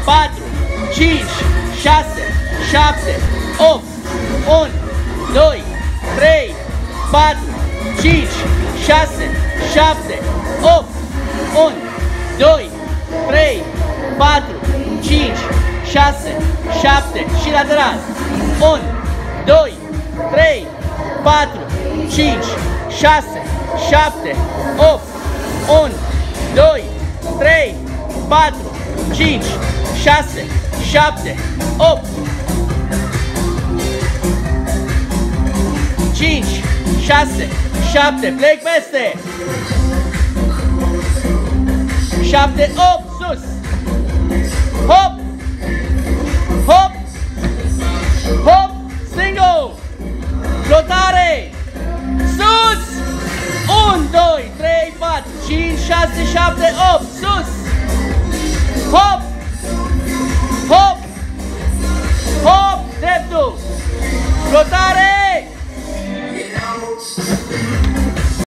4, 5, 6, 7, 8, 1, 2, 3, 4, 5, 6, 7, 8, 1, 2, 3, 4, 5, 6, 7 și lateral. 1, 2, 3, 4, 5, 6, 7, 8, 1, 2, 3, 4, 5, 6, 7, 8, 5, 6, 7, plec peste. 7, 8, sus. Hop, hop, hop, single. Flotare. Sus. 1, 2, 3, 4, 5, 6, 7, 8, sus.